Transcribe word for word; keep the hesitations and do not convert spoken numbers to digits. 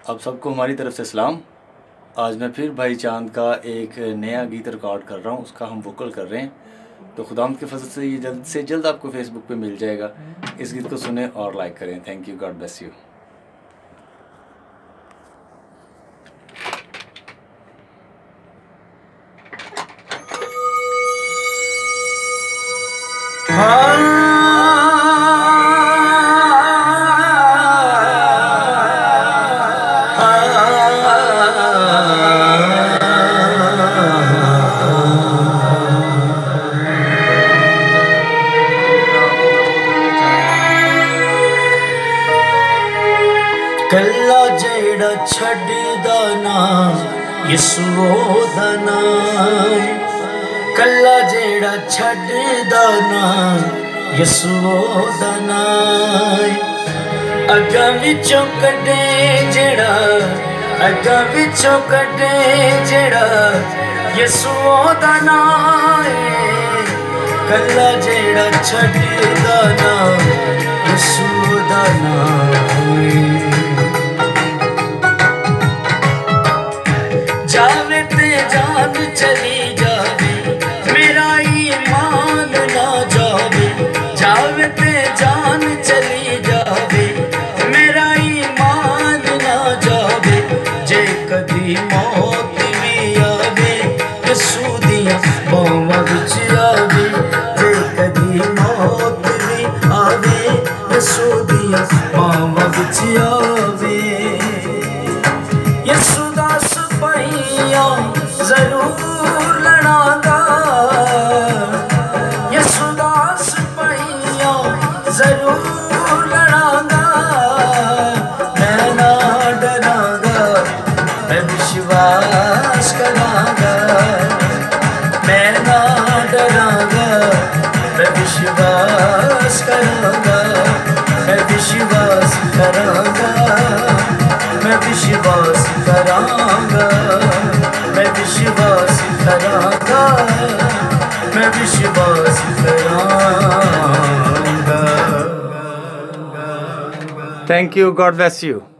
अब सबको हमारी तरफ से सलाम। आज मैं फिर भाई चांद का एक नया गीत रिकॉर्ड कर रहा हूँ, उसका हम वोकल कर रहे हैं। तो खुदावंद के फजल से ये जल्द से जल्द आपको फेसबुक पे मिल जाएगा। इस गीत को सुने और लाइक करें। Thank you, God bless you. कल्ला जेड़ा छड्डदा ना यसू दा नाम, कल्ला जेड़ा छड्डदा ना यसू दा नाम। अग्गां विचों कड्डे जेड़ा, अग्गां विचों कड्डे जेड़ा यसू दा नाम। कल्ला जेड़ा छड्डदा ना यसू दा नाम। जावे ते जान चली जावे, मेरा ईमान ना जावे। जावे ते जान चली जावे, मेरा ईमान ना जावे। जे कदी मौत भी आवे यसू दियां बावां विच आवे। जे कदी मौत भी आवे यसू दियां बावां विच आवे। यसू दा सिपाहिया जरूर लड़ांगा, यसू दा सिपाहिया जरूर लड़ांगा। मैं ना डरांगा, मैं विश्वास करांगा। मैं ना डरांगा, मैं विश्वास करांगा। मैं विश्वास करांगा, मैं विश्वास करांगा। मैं विश्वास करांगा, मैं विश्वास करांगा। Thank you, God bless you.